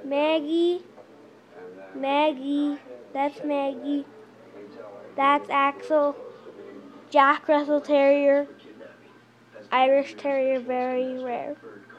Maggie, Maggie, that's Maggie, that's Axel, Jack Russell Terrier, Irish Terrier, very rare.